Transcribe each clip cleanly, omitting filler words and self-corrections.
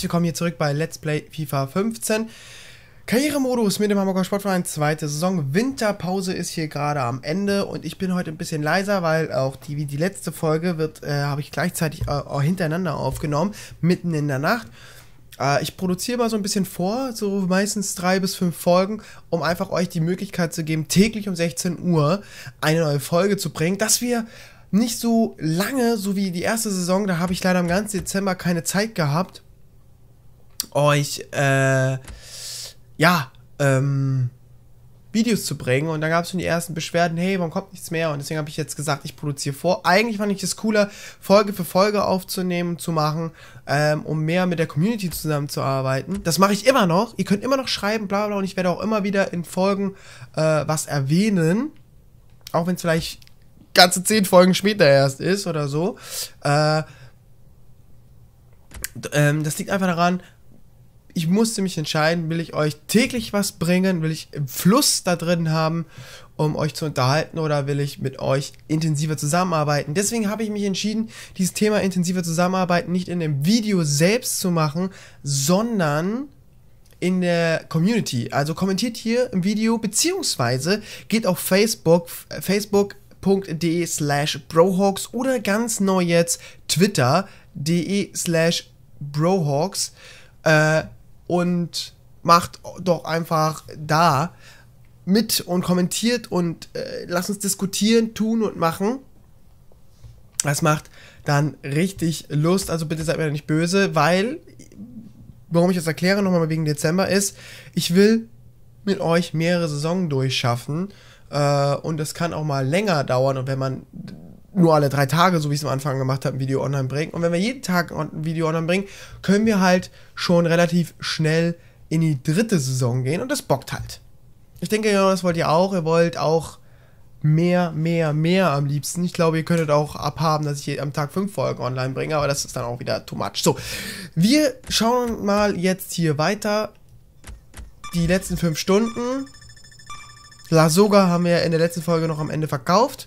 Herzlich willkommen hier zurück bei Let's Play FIFA 15. Karrieremodus mit dem Hamburger Sportverein, zweite Saison. Winterpause ist hier gerade am Ende und ich bin heute ein bisschen leiser, weil auch wie die letzte Folge habe ich gleichzeitig hintereinander aufgenommen, mitten in der Nacht. Ich produziere mal so ein bisschen vor, so meistens 3 bis 5 Folgen, um einfach euch die Möglichkeit zu geben, täglich um 16 Uhr eine neue Folge zu bringen, dass wir nicht so lange, so wie die erste Saison, da habe ich leider im ganzen Dezember keine Zeit gehabt, euch, Videos zu bringen. Und dann gab es schon die ersten Beschwerden, hey, warum kommt nichts mehr? Und deswegen habe ich jetzt gesagt, ich produziere vor. Eigentlich fand ich es cooler, Folge für Folge aufzunehmen, zu machen, um mehr mit der Community zusammenzuarbeiten. Das mache ich immer noch. Ihr könnt immer noch schreiben, bla bla, und ich werde auch immer wieder in Folgen was erwähnen. Auch wenn es vielleicht ganze 10 Folgen später erst ist oder so. Das liegt einfach daran, ich musste mich entscheiden, will ich euch täglich was bringen, will ich im Fluss da drin haben, um euch zu unterhalten, oder will ich mit euch intensiver zusammenarbeiten. Deswegen habe ich mich entschieden, dieses Thema intensiver Zusammenarbeiten nicht in dem Video selbst zu machen, sondern in der Community. Also kommentiert hier im Video, beziehungsweise geht auf facebook.de/Brohawks oder ganz neu jetzt twitter.de/Brohawks und macht doch einfach da mit und kommentiert und lasst uns diskutieren, tun und machen. Das macht dann richtig Lust, also bitte seid mir nicht böse, weil, warum ich das erkläre, nochmal wegen Dezember ist, ich will mit euch mehrere Saisonen durchschaffen und das kann auch mal länger dauern, und wenn man nur alle 3 Tage, so wie ich es am Anfang gemacht habe, ein Video online bringen. Und wenn wir jeden Tag ein Video online bringen, können wir halt schon relativ schnell in die 3. Saison gehen, und das bockt halt. Ich denke, ja, das wollt ihr auch. Ihr wollt auch mehr am liebsten. Ich glaube, ihr könntet auch abhaben, dass ich am Tag 5 Folgen online bringe, aber das ist dann auch wieder too much. So, wir schauen mal jetzt hier weiter. Die letzten 5 Stunden. Lasogga haben wir in der letzten Folge noch am Ende verkauft.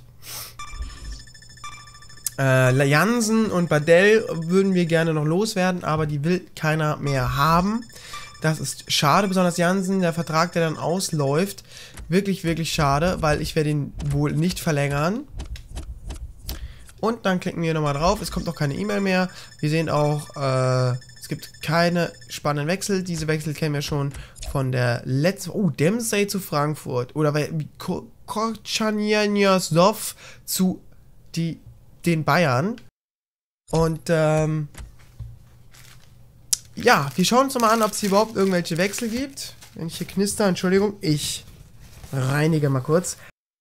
Jansen und Badell würden wir gerne noch loswerden, aber die will keiner mehr haben. Das ist schade, besonders Jansen, der Vertrag, der dann ausläuft. Wirklich, wirklich schade, weil ich werde ihn wohl nicht verlängern. Und dann klicken wir nochmal drauf, es kommt noch keine E-Mail mehr. Wir sehen auch, es gibt keine spannenden Wechsel. Diese Wechsel kennen wir schon von der letzten... Oh, Dempsey zu Frankfurt. Oder Korczanianiow zu den Bayern. Und ja, wir schauen uns nochmal an, ob es hier überhaupt irgendwelche Wechsel gibt. Wenn ich hier knister, Entschuldigung, ich reinige mal kurz.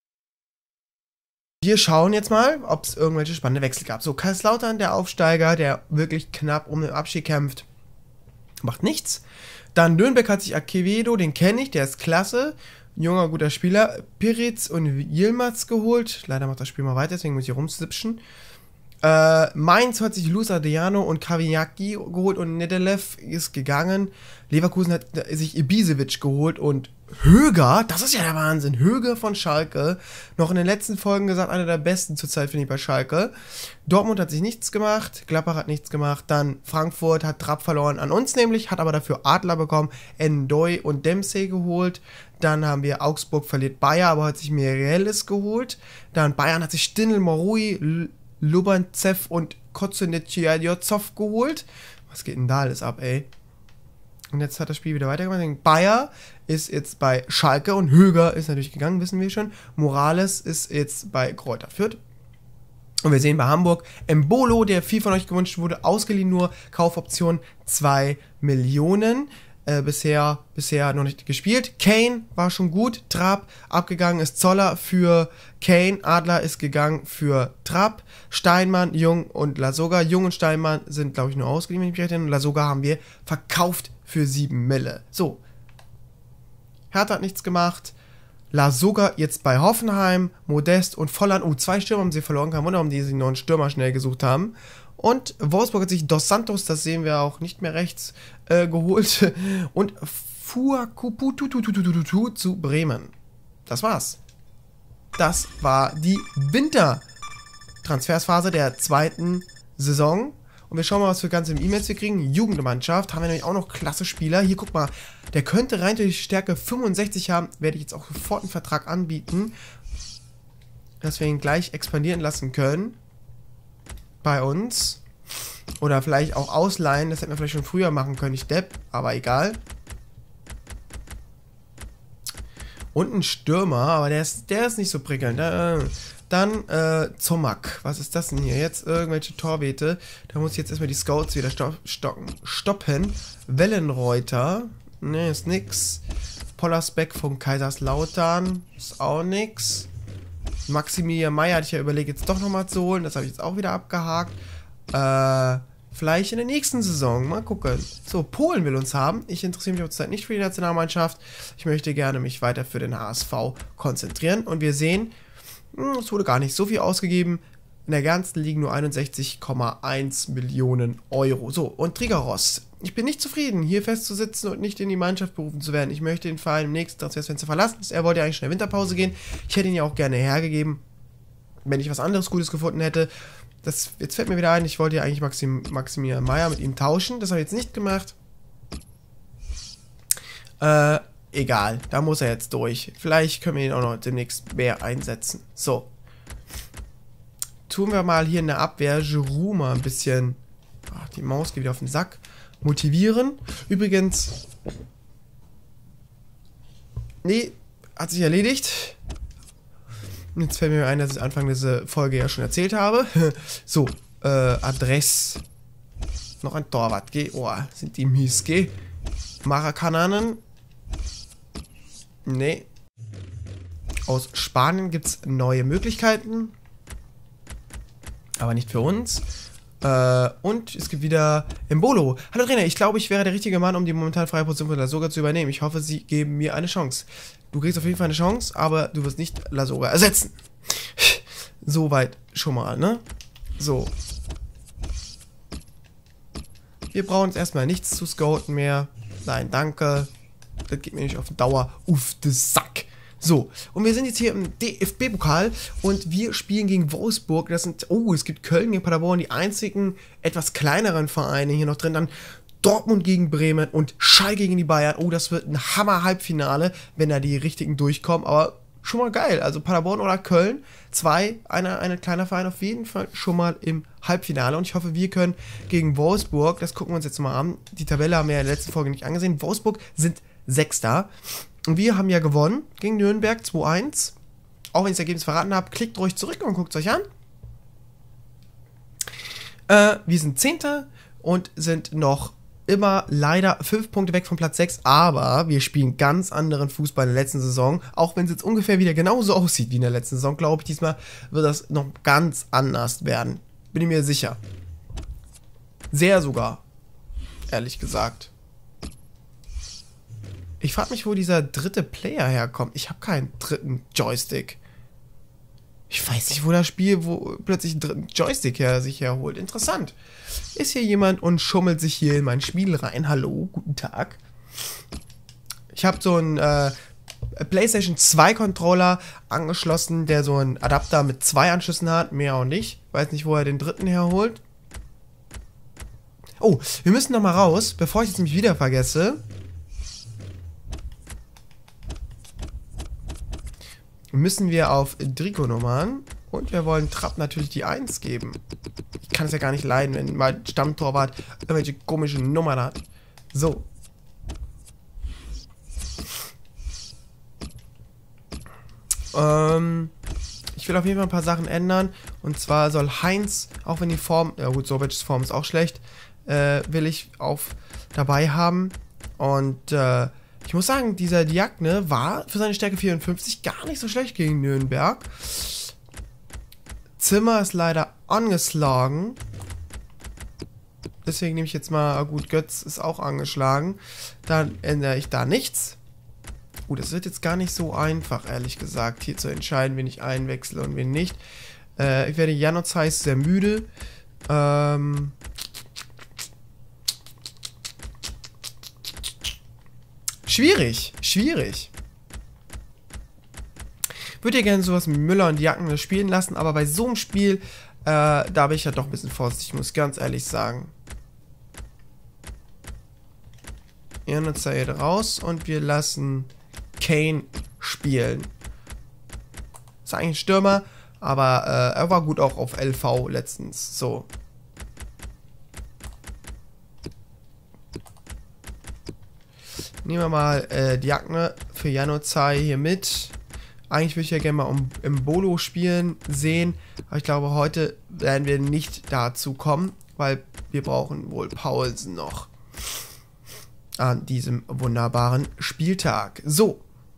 Wir schauen jetzt mal, ob es irgendwelche spannende Wechsel gab. So, Kaiserslautern, der Aufsteiger, der wirklich knapp um den Abstieg kämpft, macht nichts. Dann Nürnberg hat sich Acevedo, den kenne ich, der ist klasse. Junger, guter Spieler. Piritz und Yilmaz geholt. Leider macht das Spiel mal weiter, deswegen muss ich rumsipschen. Mainz hat sich Luis Adriano und Kavignacki geholt und Nedelev ist gegangen. Leverkusen hat sich Ibisevic geholt und Höger, das ist ja der Wahnsinn, Höger von Schalke, noch in den letzten Folgen gesagt, einer der besten zurzeit, finde ich, bei Schalke. Dortmund hat sich nichts gemacht, Gladbach hat nichts gemacht, dann Frankfurt hat Trapp verloren an uns nämlich, hat aber dafür Adler bekommen, Ndoye und Dempsey geholt. Dann haben wir Augsburg verliert Bayer, aber hat sich Mireles geholt. Dann Bayern hat sich Stindl, Morui, Lubantsev und Kozenetschijadjozov geholt. Was geht denn da alles ab, ey? Und jetzt hat das Spiel wieder weitergemacht. Bayer ist jetzt bei Schalke und Höger ist natürlich gegangen, wissen wir schon. Morales ist jetzt bei Kräuter Fürth. Und wir sehen bei Hamburg Embolo, der viel von euch gewünscht wurde, ausgeliehen, nur Kaufoption 2 Millionen. Bisher noch nicht gespielt. Kane war schon gut. Trapp abgegangen ist Zoller für Kane. Adler ist gegangen für Trapp. Steinmann, Jung und Lasogga. Jung und Steinmann sind, glaube ich, nur ausgeliehen, wenn ich mich recht erinnere. Und Lasogga haben wir verkauft für 7 Mille. So. Hertha hat nichts gemacht. Lasogga jetzt bei Hoffenheim. Modest und Volland. 2 Stürmer haben sie verloren. Kein Wunder, warum die sich noch einen Stürmer schnell gesucht haben. Und Wolfsburg hat sich Dos Santos, das sehen wir auch nicht mehr rechts, geholt. Und Fuakuputututututu zu Bremen. Das war's. Das war die Wintertransfersphase der 2. Saison. Und wir schauen mal, was für ganze E-Mails wir kriegen. Jugendmannschaft, haben wir nämlich auch noch klasse Spieler. Hier, guck mal, der könnte rein durch die Stärke 65 haben. Werde ich jetzt auch sofort einen Vertrag anbieten, dass wir ihn gleich expandieren lassen können. Bei uns. Oder vielleicht auch ausleihen. Das hätten wir vielleicht schon früher machen können, ich Depp. Aber egal. Und ein Stürmer, aber der ist nicht so prickelnd. Dann Zomak. Was ist das denn hier? Jetzt irgendwelche Torwete. Da muss ich jetzt erstmal die Scouts wieder stoppen. Wellenreuter. Ne, ist nix. Pollersbeck von Kaiserslautern. Ist auch nix. Maximilian Meyer hatte ich ja überlegt, jetzt doch nochmal zu holen. Das habe ich jetzt auch wieder abgehakt. Vielleicht in der nächsten Saison. Mal gucken. So, Polen will uns haben. Ich interessiere mich zurzeit nicht für die Nationalmannschaft. Ich möchte gerne mich weiter für den HSV konzentrieren. Und wir sehen, es wurde gar nicht so viel ausgegeben. In der ganzen liegen nur 61,1 Millionen Euro. So, und Trigaros. Ich bin nicht zufrieden, hier festzusitzen und nicht in die Mannschaft berufen zu werden. Ich möchte den Verein im nächsten Transferfenster verlassen. Er wollte ja eigentlich schon in der Winterpause gehen. Ich hätte ihn ja auch gerne hergegeben, wenn ich was anderes Gutes gefunden hätte. Jetzt fällt mir wieder ein, ich wollte ja eigentlich Maximilian Meyer mit ihm tauschen. Das habe ich jetzt nicht gemacht. Egal, da muss er jetzt durch. Vielleicht können wir ihn auch noch demnächst mehr einsetzen. So. Tun wir mal hier in der Abwehr Giroud mal ein bisschen. Ach, die Maus geht wieder auf den Sack. Motivieren. Übrigens. Nee, hat sich erledigt. Jetzt fällt mir ein, dass ich Anfang dieser Folge ja schon erzählt habe. So, Adress. Noch ein Torwart, geh. Oh, sind die mies, geh. Maracananen. Nee. Aus Spanien gibt es neue Möglichkeiten. Aber nicht für uns. Und es gibt wieder Embolo. Hallo Trainer, ich glaube, ich wäre der richtige Mann, um die momentan freie Position von Lasogga zu übernehmen. Ich hoffe, Sie geben mir eine Chance. Du kriegst auf jeden Fall eine Chance, aber du wirst nicht Lasogga ersetzen. Soweit schon mal, ne? So. Wir brauchen jetzt erstmal nichts zu scouten mehr. Nein, danke. Das geht mir nicht auf Dauer auf den Sack. So, und wir sind jetzt hier im DFB-Pokal und wir spielen gegen Wolfsburg. Das sind, es gibt Köln gegen Paderborn, die einzigen etwas kleineren Vereine hier noch drin. Dann Dortmund gegen Bremen und Schalke gegen die Bayern. Oh, das wird ein Hammer-Halbfinale, wenn da die richtigen durchkommen. Aber schon mal geil. Also Paderborn oder Köln, ein kleiner Verein auf jeden Fall schon mal im Halbfinale. Und ich hoffe, wir können gegen Wolfsburg, das gucken wir uns jetzt mal an. Die Tabelle haben wir ja in der letzten Folge nicht angesehen. Wolfsburg sind Sechster. Und wir haben ja gewonnen gegen Nürnberg 2-1. Auch wenn ich das Ergebnis verraten habe, klickt ruhig zurück und guckt es euch an. Wir sind Zehnter und sind noch immer leider 5 Punkte weg von Platz 6. Aber wir spielen ganz anderen Fußball in der letzten Saison. Auch wenn es jetzt ungefähr wieder genauso aussieht wie in der letzten Saison, glaube ich, diesmal wird das noch ganz anders werden. Bin ich mir sicher. Sehr sogar. Ehrlich gesagt. Ich frage mich, wo dieser dritte Player herkommt. Ich habe keinen dritten Joystick. Ich weiß nicht, wo das Spiel, wo plötzlich einen dritten Joystick sich herholt. Interessant. Ist hier jemand und schummelt sich hier in mein Spiel rein? Hallo, guten Tag. Ich habe so einen PlayStation 2 Controller angeschlossen, der so einen Adapter mit 2 Anschlüssen hat. Mehr auch nicht. Weiß nicht, wo er den dritten herholt. Oh, wir müssen noch mal raus, bevor ich es nämlich wieder vergesse. Müssen wir auf Trikotnummern und wir wollen Trapp natürlich die 1 geben. Ich kann es ja gar nicht leiden, wenn mein Stammtorwart irgendwelche komischen Nummern hat. So. Ich will auf jeden Fall ein paar Sachen ändern. Und zwar soll Heinz, auch wenn die Form, ja gut, Sobic's Form ist auch schlecht, will ich dabei haben. Und ich muss sagen, dieser Diagne war für seine Stärke 54 gar nicht so schlecht gegen Nürnberg. Zimmer ist leider angeschlagen. Deswegen nehme ich jetzt mal, gut, Götz ist auch angeschlagen. Dann ändere ich da nichts. Das wird jetzt gar nicht so einfach, ehrlich gesagt, hier zu entscheiden, wen ich einwechsle und wen nicht. Ich werde Janoc heißt sehr müde. Schwierig. Würde ja gerne sowas wie Müller und Diagne spielen lassen, aber bei so einem Spiel Da bin ich ja doch ein bisschen vorsichtig, muss ich ganz ehrlich sagen. Januzaj geht raus und wir lassen Kane spielen. Ist eigentlich ein Stürmer, aber er war gut auch auf LV letztens. So. Nehmen wir mal die Jackne für Januzaj hier mit. Eigentlich würde ich ja gerne mal im Bolo spielen sehen, aber ich glaube, heute werden wir nicht dazu kommen, weil wir brauchen wohl Paulsen noch an diesem wunderbaren Spieltag. So.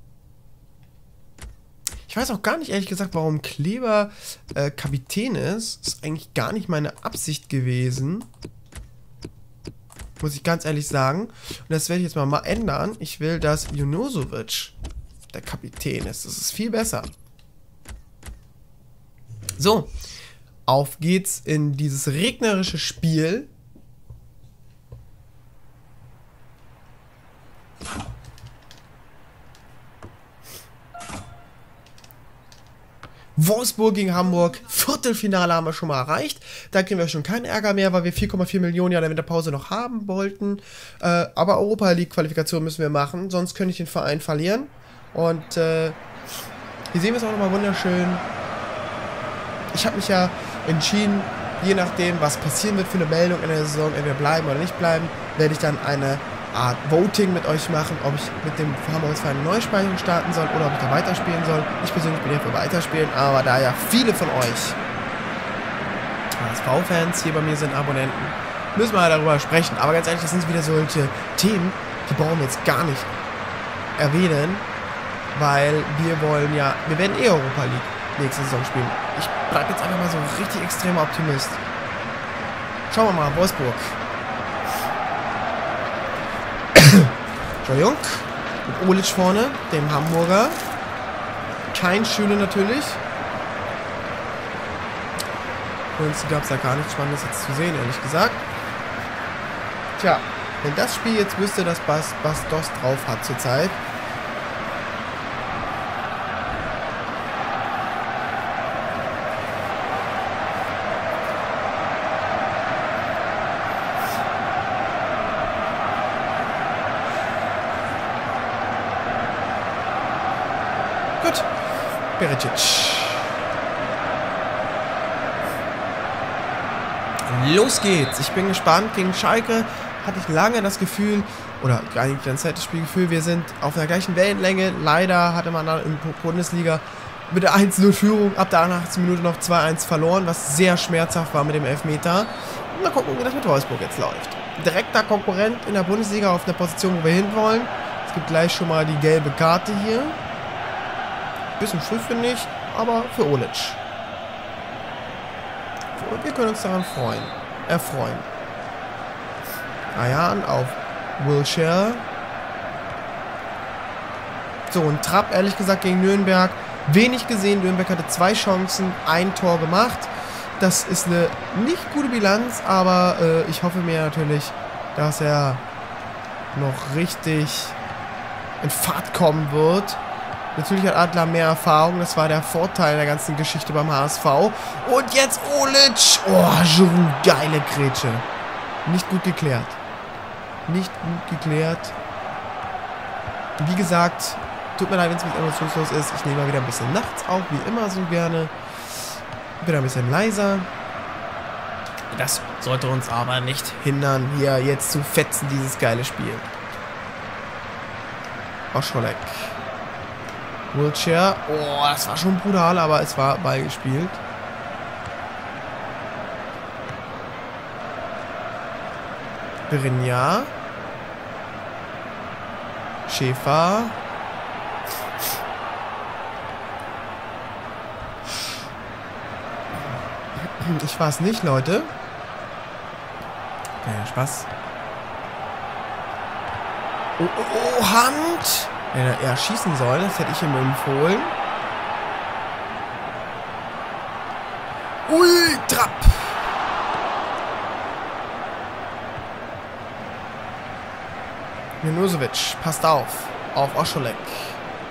Ich weiß auch gar nicht, ehrlich gesagt, warum Kleber Kapitän ist. Ist eigentlich gar nicht meine Absicht gewesen. Muss ich ganz ehrlich sagen. Und das werde ich jetzt mal ändern. Ich will, dass Junuzovic der Kapitän ist. Das ist viel besser. So. Auf geht's in dieses regnerische Spiel. Wolfsburg gegen Hamburg. Viertelfinale haben wir schon mal erreicht. Da kriegen wir schon keinen Ärger mehr, weil wir 4,4 Millionen ja in der Winterpause noch haben wollten. Aber Europa League Qualifikation müssen wir machen, sonst könnte ich den Verein verlieren. Und hier sehen wir es auch nochmal wunderschön. Ich habe mich ja entschieden, je nachdem, was passieren wird für eine Meldung in der Saison, entweder bleiben oder nicht bleiben, werde ich dann eine Art Voting mit euch machen, ob ich mit dem Hamburger Verein eine Neuspeicherung starten soll oder ob ich da weiterspielen soll. Ich persönlich bin ja für weiterspielen, aber da ja viele von euch HSV-Fans hier bei mir sind, Abonnenten, müssen wir darüber sprechen. Aber ganz ehrlich, das sind wieder solche Themen, die brauchen wir jetzt gar nicht erwähnen, weil wir wollen ja, wir werden Europa League nächste Saison spielen. Ich bleibe jetzt einfach mal so richtig extremer Optimist. Schauen wir mal, Wolfsburg. Entschuldigung. Mit Olic vorne, dem Hamburger. Kein Schöne natürlich. Sonst gab es ja gar nichts Spannendes jetzt zu sehen, ehrlich gesagt. Tja, wenn das Spiel jetzt wüsste, dass Bastos drauf hat zurzeit. Gut. Pericic. Los geht's. Ich bin gespannt. Gegen Schalke hatte ich lange das Gefühl, oder eigentlich die ganze Zeit das Spielgefühl, wir sind auf der gleichen Wellenlänge. Leider hatte man dann in der Bundesliga mit der 1-0-Führung ab der 81. Minute noch 2-1 verloren, was sehr schmerzhaft war mit dem Elfmeter. Mal gucken, wie das mit Wolfsburg jetzt läuft. Direkter Konkurrent in der Bundesliga auf der Position, wo wir hinwollen. Es gibt gleich schon mal die gelbe Karte hier. Bisschen früh, finde ich, aber für Olic. Wir können uns daran erfreuen. Ayan auf Wilshere. So, und Trapp, ehrlich gesagt, gegen Nürnberg. Wenig gesehen. Nürnberg hatte 2 Chancen, 1 Tor gemacht. Das ist eine nicht gute Bilanz, aber ich hoffe mir natürlich, dass er noch richtig in Fahrt kommen wird. Natürlich hat Adler mehr Erfahrung, das war der Vorteil der ganzen Geschichte beim HSV. Und jetzt Olic. Oh, Giroud, geile Grätsche. Nicht gut geklärt. Nicht gut geklärt. Wie gesagt, tut mir leid, wenn es mit emotionslos ist. Ich nehme mal wieder ein bisschen nachts auf, wie immer so gerne. Bin ein bisschen leiser. Das sollte uns aber nicht hindern, hier jetzt zu fetzen, dieses geile Spiel. Oscholek. Wilshere. Oh, das war schon brutal, aber es war beigespielt. Berinja. Schäfer. Ich war es nicht, Leute. Kein Spaß. Oh, oh, oh, Hand! Wenn er eher schießen soll, das hätte ich ihm empfohlen. Ui, Trapp! Junuzovic, passt auf Oscholek.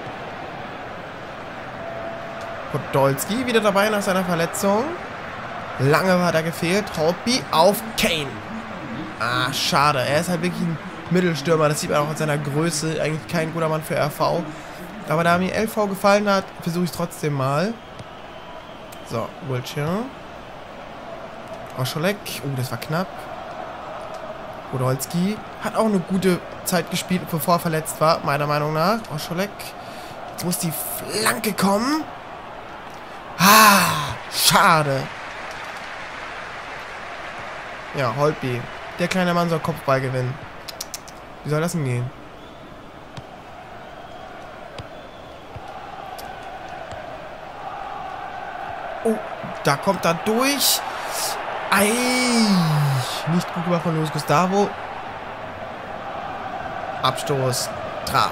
Podolski wieder dabei nach seiner Verletzung. Lange war da gefehlt. Holtby auf Kane. Ah, schade. Er ist halt wirklich ein Mittelstürmer. Das sieht man auch in seiner Größe. Eigentlich kein guter Mann für RV. Aber da mir LV gefallen hat, versuche ich es trotzdem mal. So, Wiltshire. Oscholek. Oh, das war knapp. Podolski hat auch eine gute Zeit gespielt, bevor er verletzt war, meiner Meinung nach. Oscholek. Jetzt muss die Flanke kommen. Ah, schade. Ja, Holtby. Der kleine Mann soll Kopfball gewinnen. Wie soll das denn gehen? Oh, da kommt er durch. Ei, nicht gut gemacht von Luis Gustavo. Abstoß. Trapp.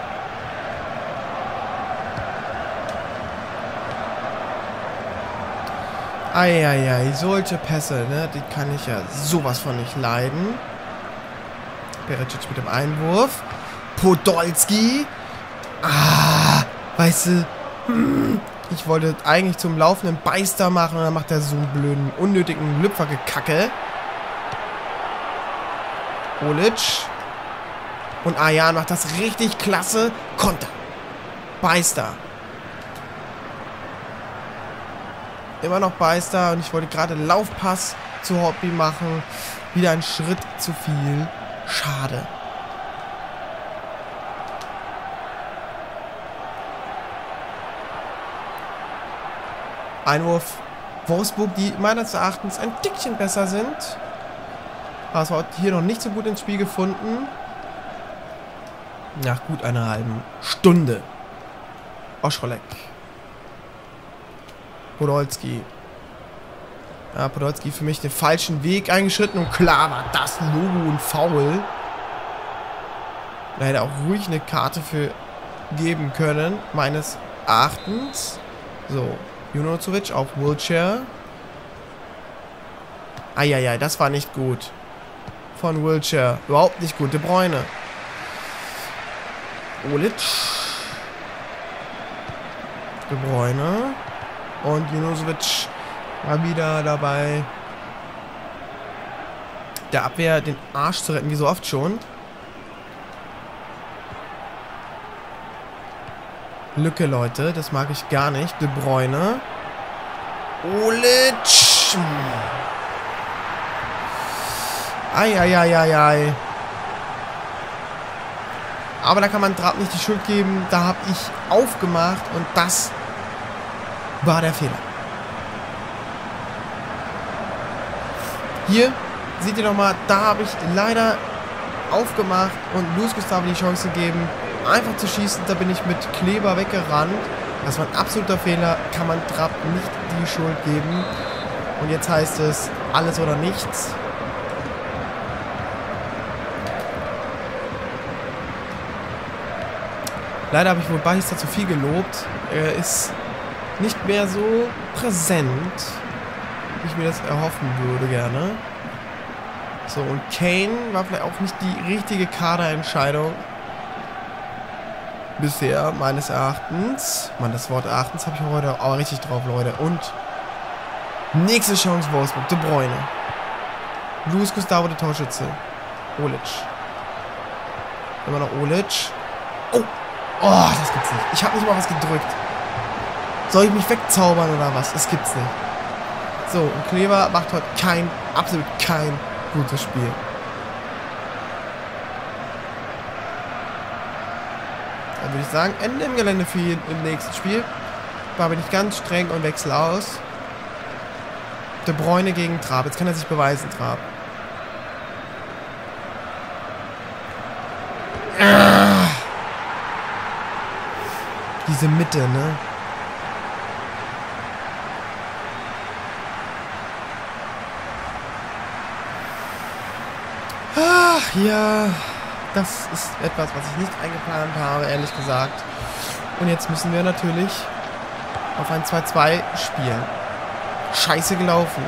Eieiei, solche Pässe, ne? Die kann ich ja sowas von nicht leiden. Pericic mit dem Einwurf. Podolski. Ah, weißt du, ich wollte eigentlich zum laufenden Beister machen und dann macht er so einen blöden, unnötigen Lüpfergekacke. Olic. Und Ayan macht das richtig klasse. Konter. Beister. Immer noch Beister und ich wollte gerade Laufpass zu Holtby machen. Wieder ein Schritt zu viel. Schade. Einwurf Wolfsburg, die meines Erachtens ein Tickchen besser sind. HSV hat hier noch nicht so gut ins Spiel gefunden. Nach gut einer halben Stunde. Oscholek. Podolski. Ja, Podolski für mich den falschen Weg eingeschritten und klar war das Logo ein Foul. Da hätte auch ruhig eine Karte für geben können, meines Erachtens. So, Junozovic auf Wiltshire. Eieiei, das war nicht gut. Von Wiltshire. Überhaupt nicht gut. De Bruyne. Olic. De Bruyne. Und Junozovic war wieder dabei, der Abwehr den Arsch zu retten, wie so oft schon. Lücke, Leute. Das mag ich gar nicht. De Bruyne. Olic. Eieieiei. Aber da kann man Trapp nicht die Schuld geben. Da habe ich aufgemacht und das war der Fehler. Hier seht ihr nochmal, da habe ich leider aufgemacht und Luis Gustavo die Chance gegeben, einfach zu schießen. Da bin ich mit Kleber weggerannt. Das war ein absoluter Fehler. Kann man Trapp nicht die Schuld geben. Und jetzt heißt es alles oder nichts. Leider habe ich wohl Batista zu viel gelobt. Er ist nicht mehr so präsent, wie ich mir das erhoffen würde gerne. So, und Kane war vielleicht auch nicht die richtige Kaderentscheidung. Bisher, meines Erachtens. Mann, das Wort Erachtens habe ich heute auch richtig drauf, Leute. Und nächste Chance Wolfsburg. De Bruyne. Luis Gustavo, der Torschütze. Olic. Immer noch Olic. Oh! Oh, das gibt's nicht. Ich habe nicht mal was gedrückt. Soll ich mich wegzaubern oder was? Das gibt's nicht. So, und Kleber macht heute absolut kein gutes Spiel. Dann würde ich sagen, Ende im Gelände für ihn im nächsten Spiel. Da bin ich ganz streng und wechsle aus. De Bruyne gegen Trapp. Jetzt kann er sich beweisen, Trapp. Diese Mitte, ne? Ach ja, das ist etwas, was ich nicht eingeplant habe, ehrlich gesagt. Und jetzt müssen wir natürlich auf ein 2-2 spielen. Scheiße gelaufen.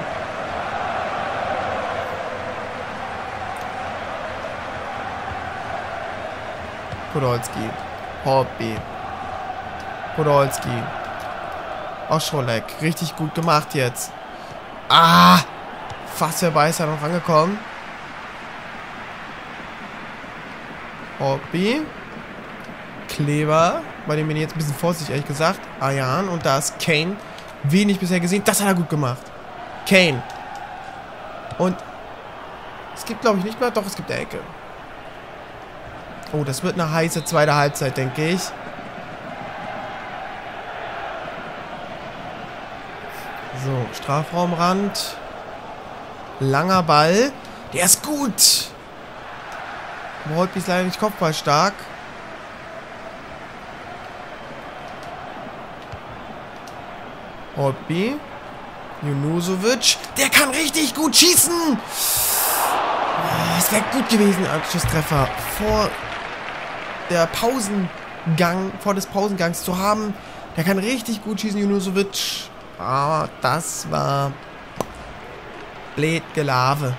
Podolski. Holtby. Podolski. Oscholek. Richtig gut gemacht jetzt. Ah! Fast der Beißer noch angekommen. Hobby. Kleber. Bei dem bin ich jetzt ein bisschen vorsichtig, ehrlich gesagt. Ayan. Und da ist Kane. Wenig bisher gesehen. Das hat er gut gemacht. Kane. Und es gibt, glaube ich, nicht mehr. Doch, es gibt eine Ecke. Oh, das wird eine heiße zweite Halbzeit, denke ich. So, Strafraumrand. Langer Ball. Der ist gut. Holtby ist leider nicht kopfballstark. Holtby. Junusovic. Der kann richtig gut schießen. Es wäre gut gewesen, Anschlusstreffer vor der vor des Pausengangs zu haben. Der kann richtig gut schießen, Junusovic. Aber das war blöd gelaufen.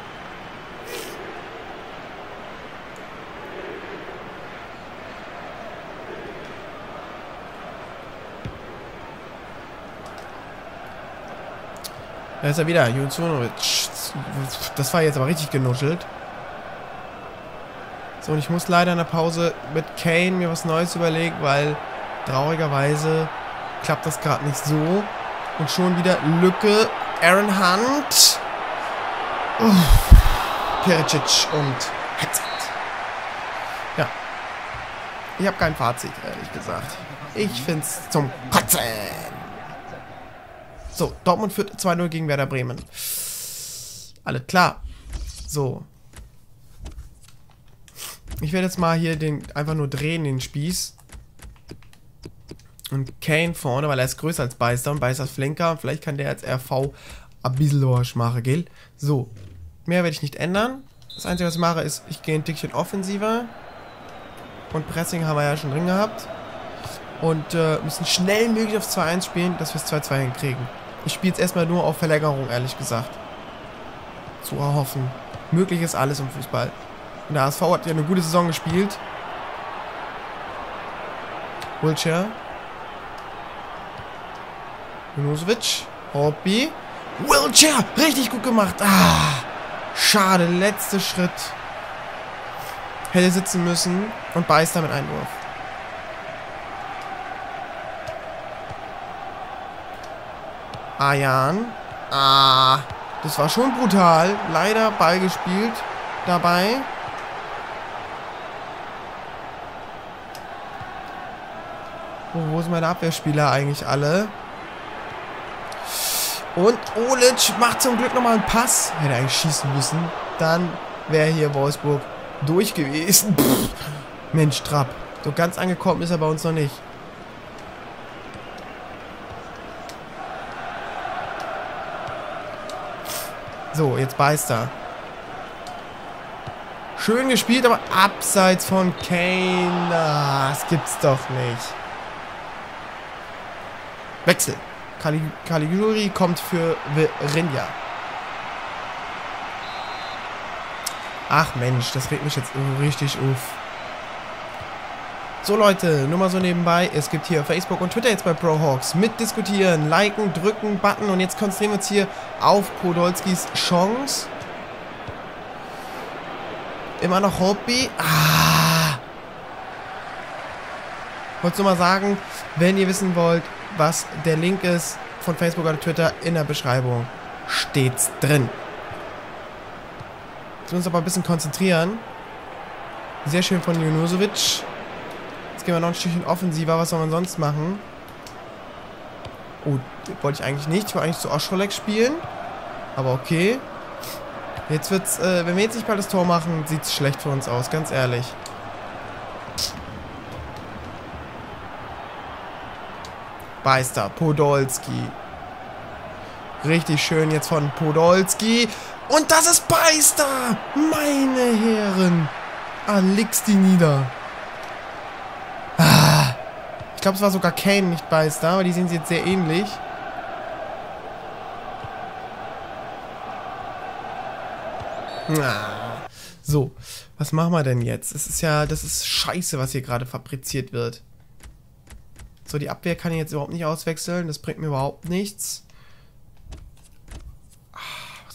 Da ist er wieder, Junusovic. Das war jetzt aber richtig genuschelt. So, und ich muss leider in der Pause mit Kane mir was Neues überlegen, weil traurigerweise klappt das gerade nicht so. Und schon wieder Lücke. Aaron Hunt. Perisic und Headset. Ja. Ich habe kein Fazit, ehrlich gesagt. Ich finde es zum Kotzen. So, Dortmund führt 2-0 gegen Werder Bremen. Alles klar. So. Ich werde jetzt mal hier einfach nur drehen, den Spieß. Und Kane vorne, weil er ist größer als Beister und Beister ist Flanker. Vielleicht kann der als RV ein bisschen was machen, gell? So. Mehr werde ich nicht ändern. Das Einzige, was ich mache, ist, ich gehe ein Tickchen offensiver. Und Pressing haben wir ja schon drin gehabt. Und müssen schnell möglich aufs 2-1 spielen, dass wir es 2-2 hinkriegen. Ich spiele jetzt erstmal nur auf Verlängerung, ehrlich gesagt. Zu erhoffen. Möglich ist alles im Fußball. Und der HSV hat ja eine gute Saison gespielt. Wiltshire. Junusovic. Hobby. Wiltshire. Richtig gut gemacht. Ah. Schade. Letzter Schritt. Hätte sitzen müssen. Und beißt damit Einwurf. Ayan. Ah. Das war schon brutal. Leider Ball gespielt. Dabei. Wo sind meine Abwehrspieler eigentlich alle? Und Olic macht zum Glück nochmal einen Pass. Hätte eigentlich schießen müssen. Dann wäre hier Wolfsburg durch gewesen. Pff. Mensch, Trapp. So ganz angekommen ist er bei uns noch nicht. So, jetzt beißt er. Schön gespielt, aber abseits von Kane. Ah, das gibt's doch nicht. Wechsel. Caligiuri kommt für Virinja. Ach Mensch, das regt mich jetzt richtig auf. So Leute, nur mal so nebenbei. Es gibt hier Facebook und Twitter jetzt bei ProHawks. Mitdiskutieren, liken, drücken, Button. Und jetzt konzentrieren wir uns hier auf Podolskis Chance. Immer noch Hobby. Ah. Wollte nur mal sagen, wenn ihr wissen wollt, was der Link ist von Facebook oder Twitter, in der Beschreibung steht's drin. Jetzt müssen wir uns aber ein bisschen konzentrieren. Sehr schön von Junusovic. Jetzt gehen wir noch ein Stückchen offensiver. Was soll man sonst machen? Oh, wollte ich eigentlich nicht. Ich wollte eigentlich zu Oscholek spielen. Aber okay. Jetzt wird's, wenn wir jetzt nicht mal das Tor machen, sieht's schlecht für uns aus, ganz ehrlich. Beister, Podolski. Richtig schön jetzt von Podolski. Und das ist Beister! Meine Herren! Ah, legst die nieder. Ah. Ich glaube, es war sogar Kane, nicht Beister, aber die sehen sich jetzt sehr ähnlich. Ah. So, was machen wir denn jetzt? Das ist scheiße, was hier gerade fabriziert wird. So, die Abwehr kann ich jetzt überhaupt nicht auswechseln. Das bringt mir überhaupt nichts.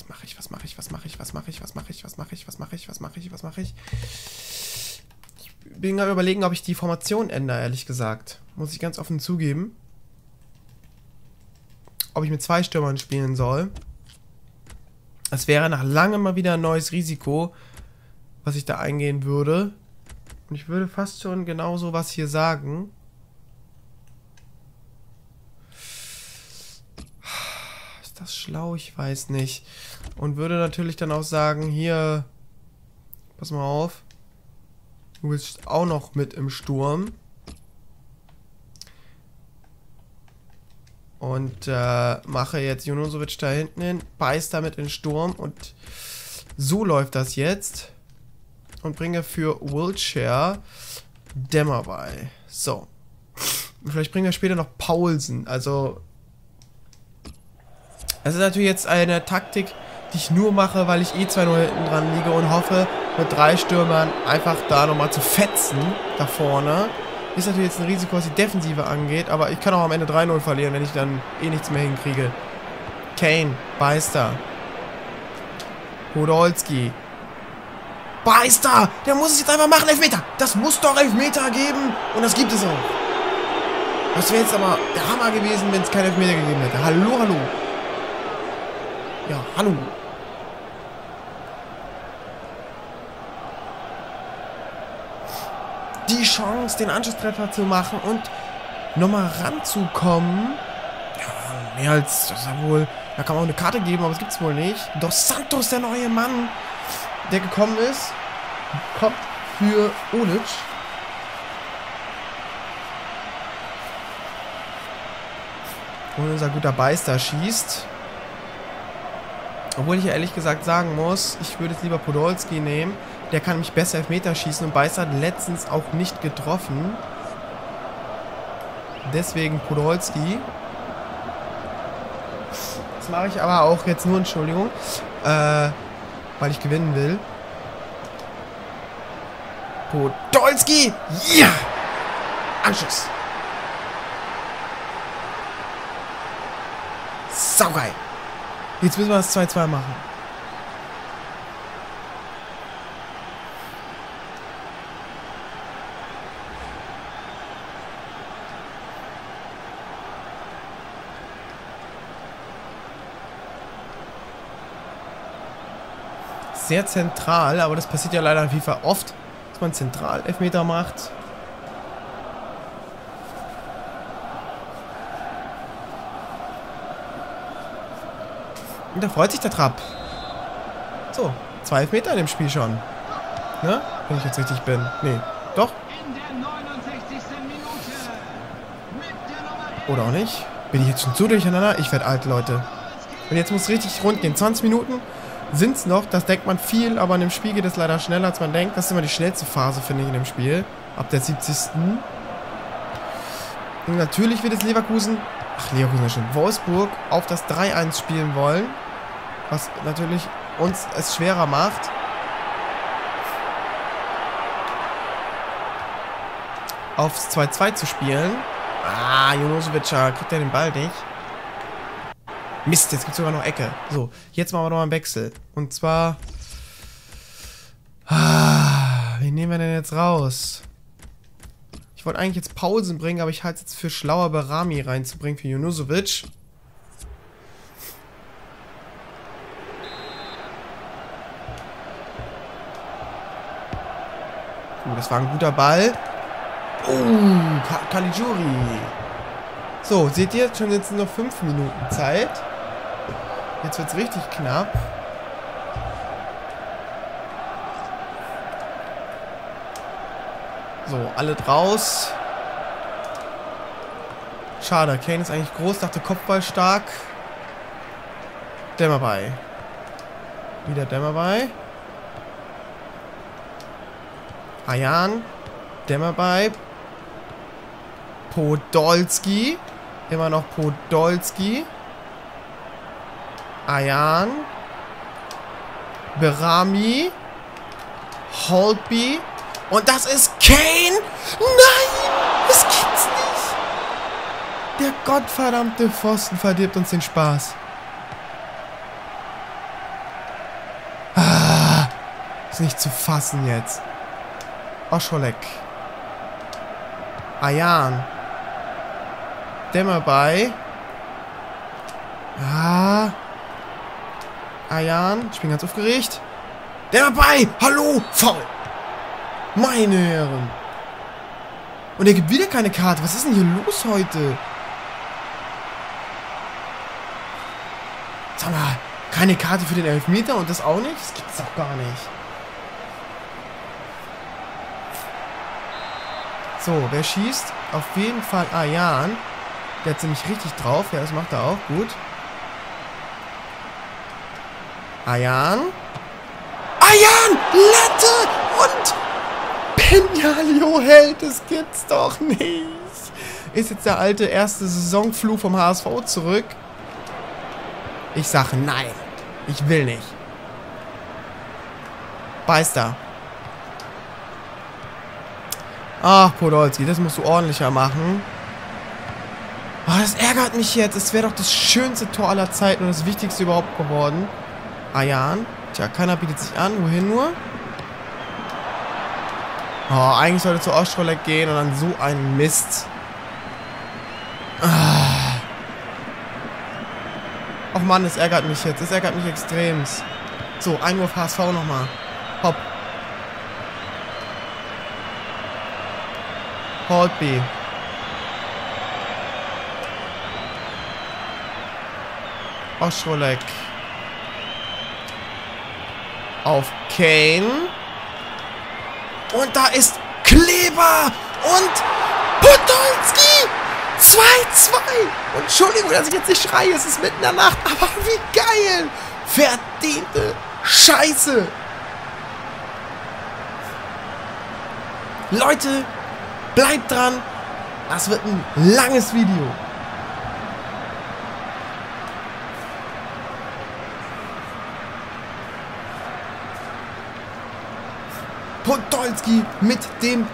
Ich bin gerade überlegen, ob ich die Formation ändere, ehrlich gesagt. Muss ich ganz offen zugeben. Ob ich mit 2 Stürmern spielen soll. Es wäre nach langem mal wieder ein neues Risiko, was ich da eingehen würde. Und ich würde fast schon genauso was hier sagen. Ist das schlau? Ich weiß nicht. Und würde natürlich dann auch sagen, hier, pass mal auf. Du bist auch noch mit im Sturm. Und mache jetzt Junuzovic da hinten hin, beißt damit in den Sturm und so läuft das jetzt. Und bringe für Wiltshire Dämmer bei. So. Vielleicht bringen wir später noch Paulsen. Also, es ist natürlich jetzt eine Taktik, die ich nur mache, weil ich 2-0 hinten dran liege und hoffe, mit 3 Stürmern einfach da nochmal zu fetzen, da vorne. Ist natürlich jetzt ein Risiko, was die Defensive angeht, aber ich kann auch am Ende 3-0 verlieren, wenn ich dann eh nichts mehr hinkriege. Kane, Beister. Podolski. Beister! Der muss es jetzt einfach machen, Elfmeter! Das muss doch Elfmeter geben! Und das gibt es auch. Das wäre jetzt aber der Hammer gewesen, wenn es keinen Elfmeter gegeben hätte. Hallo, hallo. Ja, hallo. Die Chance, den Anschlusstreffer zu machen und nochmal ranzukommen. Ja, mehr als, das ist ja wohl, da kann man auch eine Karte geben, aber das gibt's wohl nicht. Dos Santos, der neue Mann, der gekommen ist, kommt für Olic. Und unser guter Beister schießt. Obwohl ich ja ehrlich gesagt sagen muss, ich würde jetzt lieber Podolski nehmen. Der kann mich besser Elfmeter schießen und Beister hat letztens auch nicht getroffen. Deswegen Podolski. Das mache ich aber auch jetzt nur, Entschuldigung, weil ich gewinnen will. Podolski! Ja! Anschluss! Saugeil! Jetzt müssen wir das 2-2 machen. Sehr zentral, aber das passiert ja leider in FIFA oft, dass man zentral Elfmeter macht. Und da freut sich der Trapp. So, 2 Elfmeter in dem Spiel schon. Ne? Wenn ich jetzt richtig bin. Nee, doch? Oder auch nicht? Bin ich jetzt schon so durcheinander? Ich werde alt, Leute. Und jetzt muss es richtig rund gehen. 20 Minuten sind es noch. Das denkt man viel, aber in dem Spiel geht es leider schneller, als man denkt. Das ist immer die schnellste Phase, finde ich, in dem Spiel. Ab der 70. Und natürlich wird es Leverkusen, Wolfsburg auf das 3-1 spielen wollen. Was natürlich uns es schwerer macht. Aufs 2-2 zu spielen. Junuzovic kriegt ja den Ball nicht. Mist, jetzt gibt es sogar noch Ecke. So, jetzt machen wir noch einen Wechsel. Und zwar... wen nehmen wir denn jetzt raus? Ich wollte eigentlich jetzt Paulsen bringen, aber ich halte es jetzt für schlauer, Berami reinzubringen für Junuzovic. Das war ein guter Ball. Caligiuri. So, seht ihr, schon jetzt nur 5 Minuten Zeit. Jetzt wird es richtig knapp. So, alle draus. Schade, Kane ist eigentlich groß, dachte Kopfball stark. Dämmer bei. Wieder Dämmer bei. Ayan. Dämmer bei. Podolski. Immer noch Podolski. Ayan. Berami. Holtby. Und das ist Kane! Nein! Das gibt's nicht! Der gottverdammte Pfosten verdirbt uns den Spaß. Ist nicht zu fassen jetzt. Oscholek. Ayan. Dämmerbei. Ah. Ayan. Ich bin ganz aufgeregt. Dämmerbei. Hallo. Foul. Meine Herren. Und er gibt wieder keine Karte. Was ist denn hier los heute? Sag mal, keine Karte für den Elfmeter und das auch nicht? Das gibt's doch gar nicht. So, wer schießt? Auf jeden Fall Ayan. Der hat ziemlich richtig drauf. Ja, das macht er auch gut. Ayan. Ayan! Latte! Und Peñalio hält. Das gibt's doch nicht. Ist jetzt der alte erste Saisonfluch vom HSV zurück? Ich sage nein. Ich will nicht. Beister. Ach, Podolski, das musst du ordentlicher machen. Oh, das ärgert mich jetzt. Es wäre doch das schönste Tor aller Zeiten und das wichtigste überhaupt geworden. Ayan. Tja, keiner bietet sich an. Wohin nur? Oh, eigentlich sollte zu Ostrolek gehen und dann so ein Mist. Ah. Och Mann, es ärgert mich jetzt. Es ärgert mich extremst. So, Einwurf HSV nochmal. Hopp. Holtby. Ostrolek. Auf Kane. Und da ist Kleber. Und Podolski. 2-2. Und Entschuldigung, dass ich jetzt nicht schreie. Es ist mitten in der Nacht. Aber wie geil. Verdiente Scheiße. Leute, bleibt dran. Das wird ein langes Video. Podolski mit dem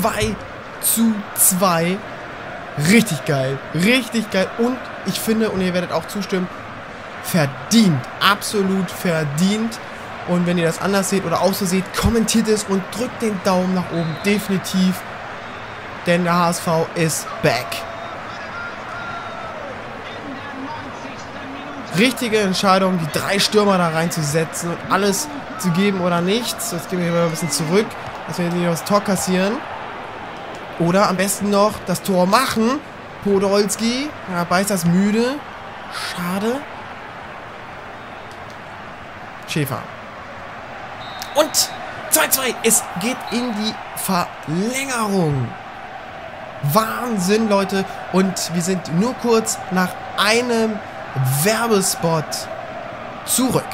2:2. Richtig geil. Richtig geil. Und ich finde, und ihr werdet auch zustimmen, verdient. Absolut verdient. Und wenn ihr das anders seht oder auch so seht, kommentiert es und drückt den Daumen nach oben. Definitiv. Denn der HSV ist back. Richtige Entscheidung, die 3 Stürmer da reinzusetzen und alles zu geben oder nichts. Jetzt gehen wir mal ein bisschen zurück, dass wir nicht noch das Tor kassieren. Oder am besten noch das Tor machen. Podolski, ja, beißt das müde. Schade. Schäfer. Und 2:2. Es geht in die Verlängerung. Wahnsinn, Leute. Und wir sind nur kurz nach einem Werbespot zurück.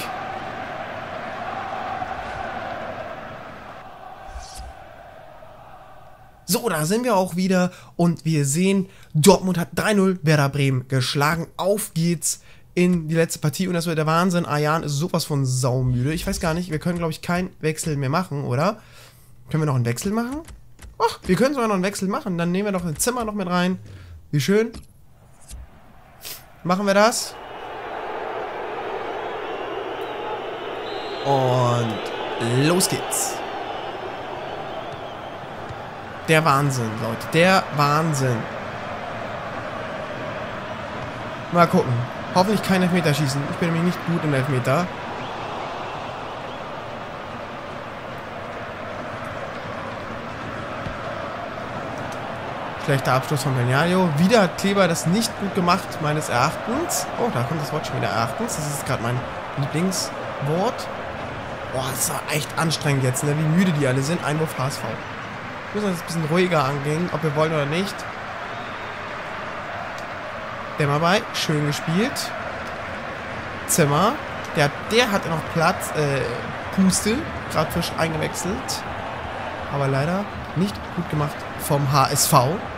So, da sind wir auch wieder und wir sehen, Dortmund hat 3:0 Werder Bremen geschlagen. Auf geht's in die letzte Partie und das wird der Wahnsinn. Ayan ist sowas von saumüde. Ich weiß gar nicht, wir können, glaube ich, keinen Wechsel mehr machen, oder? Können wir noch einen Wechsel machen? Ach, wir können sogar noch einen Wechsel machen. Dann nehmen wir doch ein Zimmer noch mit rein. Wie schön. Machen wir das. Und los geht's. Der Wahnsinn, Leute. Der Wahnsinn. Mal gucken. Hoffentlich kein Elfmeter schießen. Ich bin nämlich nicht gut im Elfmeter. Schlechter Abschluss von Peñalio. Wieder hat Kleber das nicht gut gemacht, meines Erachtens. Oh, da kommt das Wort schon wieder. Erachtens. Das ist gerade mein Lieblingswort. Boah, das war echt anstrengend jetzt, ne? Wie müde die alle sind. Einwurf HSV. Wir müssen uns ein bisschen ruhiger angehen, ob wir wollen oder nicht. Dämmerbei, schön gespielt. Zimmer, der hat noch Platz, Puste, gerade frisch eingewechselt. Aber leider nicht gut gemacht vom HSV.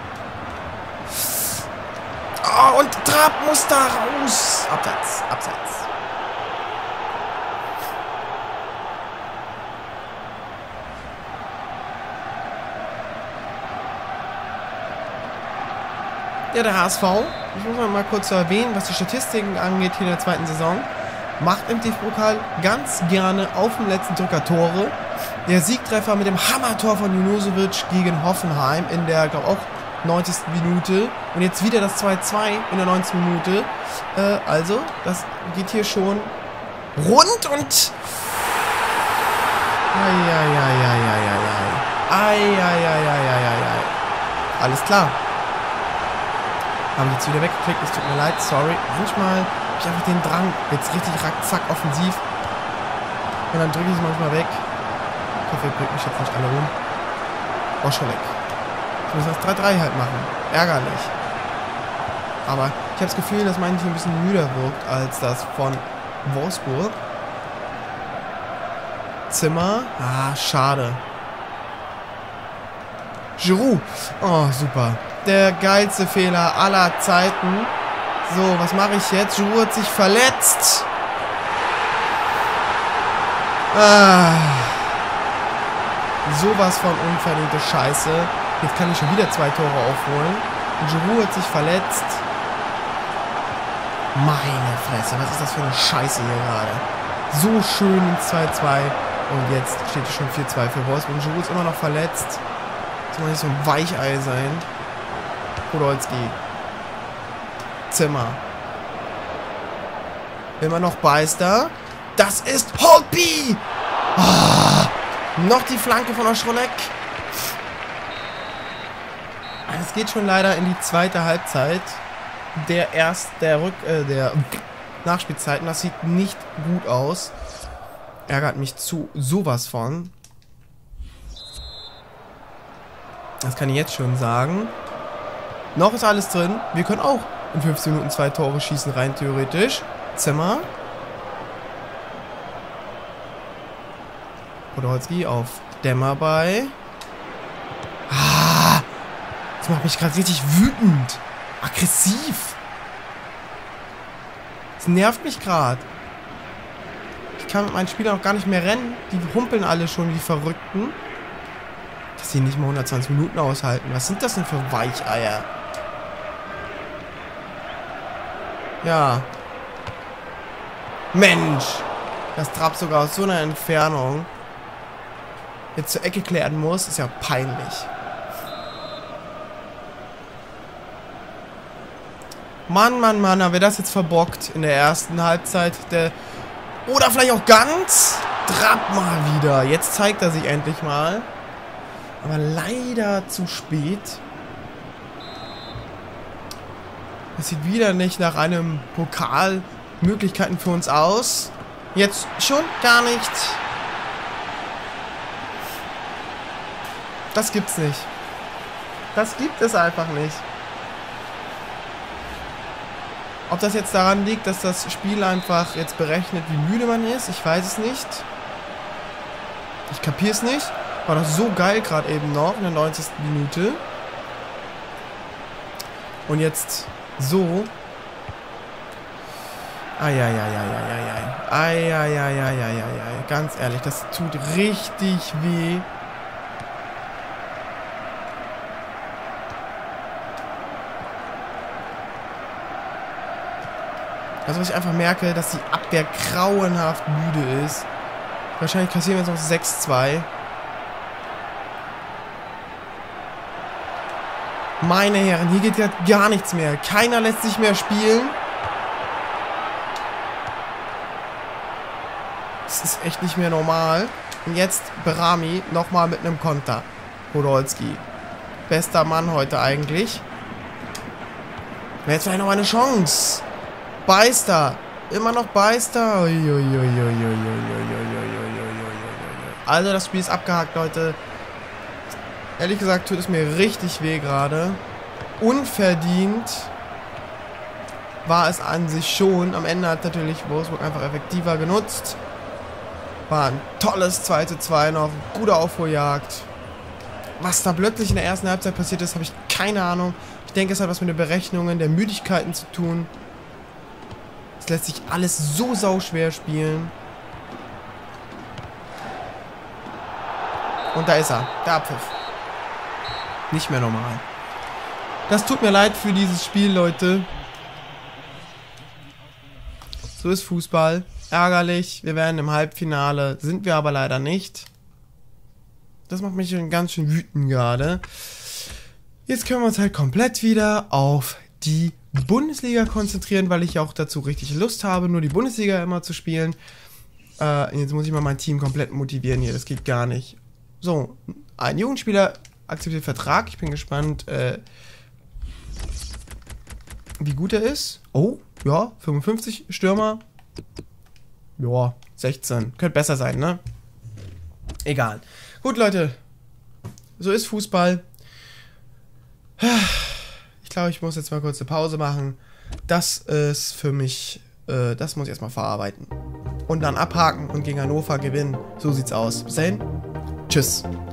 Oh, und Trapp muss da raus. Abseits, abseits. Ja, der HSV, ich muss mal kurz erwähnen, was die Statistiken angeht hier in der zweiten Saison, macht im DFB-Pokal ganz gerne auf dem letzten Drücker Tore. Der Siegtreffer mit dem Hammertor von Junusovic gegen Hoffenheim in der, glaube ich, auch 90. Minute. Und jetzt wieder das 2-2 in der 90. Minute. Also, das geht hier schon rund und... Alles klar. Haben jetzt wieder weggeklickt, es tut mir leid, sorry. Manchmal habe ich einfach den Drang, jetzt richtig zack offensiv. Und dann drücke ich es manchmal weg. Ich hoffe, ihr bringt mich jetzt nicht alle um. Oh, schon weg. Ich muss das 3-3 halt machen. Ärgerlich. Aber ich habe das Gefühl, dass mein Team ein bisschen müder wirkt als das von Wolfsburg. Zimmer. Ah, schade. Giroud. Oh, super. Der geilste Fehler aller Zeiten. So, was mache ich jetzt? Giroud hat sich verletzt. Sowas von unverdiente Scheiße. Jetzt kann ich schon wieder 2 Tore aufholen. Giroud hat sich verletzt. Meine Fresse, was ist das für eine Scheiße hier gerade? So schön ins 2-2. Und jetzt steht es schon 4-2 für Wolfsburg. Und Giroud ist immer noch verletzt. Soll man nicht so ein Weichei sein. Podolski. Zimmer. Immer noch Beister. Das ist Holtby! Noch die Flanke von Oscholek. Es geht schon leider in die zweite Halbzeit. Der Nachspielzeiten. Das sieht nicht gut aus. Ärgert mich zu sowas von. Das kann ich jetzt schon sagen. Noch ist alles drin. Wir können auch in 15 Minuten 2 Tore schießen, rein theoretisch. Zimmer. Podolski auf Dämmerbei. Das macht mich gerade richtig wütend. Aggressiv. Das nervt mich gerade. Ich kann mit meinen Spielern auch gar nicht mehr rennen. Die humpeln alle schon wie die Verrückten. Dass die nicht mal 120 Minuten aushalten. Was sind das denn für Weicheier? Ja. Mensch. Das Trapp sogar aus so einer Entfernung jetzt zur Ecke klären muss, ist ja peinlich. Mann, Mann, Mann, haben wir das jetzt verbockt in der ersten Halbzeit. Oder vielleicht auch ganz. Trapp mal wieder. Jetzt zeigt er sich endlich mal. Aber leider zu spät. Es sieht wieder nicht nach einem Pokalmöglichkeiten für uns aus. Jetzt schon gar nicht. Das gibt's nicht. Das gibt es einfach nicht. Ob das jetzt daran liegt, dass das Spiel einfach jetzt berechnet, wie müde man ist, ich weiß es nicht. Ich kapiere es nicht. War doch so geil gerade eben noch in der 90. Minute. Und jetzt so. Ganz ehrlich, das tut richtig weh. Also was ich einfach merke, dass die Abwehr grauenhaft müde ist. Wahrscheinlich kassieren wir jetzt noch 6-2. Meine Herren, hier geht gerade gar nichts mehr. Keiner lässt sich mehr spielen. Das ist echt nicht mehr normal. Und jetzt Berami nochmal mit einem Konter. Podolski. Bester Mann heute eigentlich. Wäre jetzt vielleicht noch eine Chance. Beister. Immer noch Beister. Also das Spiel ist abgehakt, Leute. Ehrlich gesagt tut es mir richtig weh gerade. Unverdient war es an sich schon. Am Ende hat natürlich Wolfsburg einfach effektiver genutzt. War ein tolles 2:2 noch. Gute Aufholjagd. Was da plötzlich in der ersten Halbzeit passiert ist, habe ich keine Ahnung. Ich denke, es hat was mit den Berechnungen der Müdigkeiten zu tun. Es lässt sich alles so sauschwer spielen. Und da ist er. Der Abpfiff. Nicht mehr normal. Das tut mir leid für dieses Spiel, Leute. So ist Fußball. Ärgerlich. Wir werden im Halbfinale. Sind wir aber leider nicht. Das macht mich ganz schön wütend gerade. Jetzt können wir uns halt komplett wieder auf die Bundesliga konzentrieren, weil ich auch dazu richtig Lust habe, nur die Bundesliga immer zu spielen. Jetzt muss ich mal mein Team komplett motivieren hier, das geht gar nicht. So, ein Jugendspieler akzeptiert Vertrag. Ich bin gespannt, wie gut er ist. Oh, ja, 55 Stürmer. Ja, 16. Könnte besser sein, ne? Egal. Gut, Leute. So ist Fußball. Ich glaube, ich muss jetzt mal kurz eine Pause machen. Das ist für mich, das muss ich erstmal verarbeiten. Und dann abhaken und gegen Hannover gewinnen. So sieht's aus. Bis dahin. Tschüss.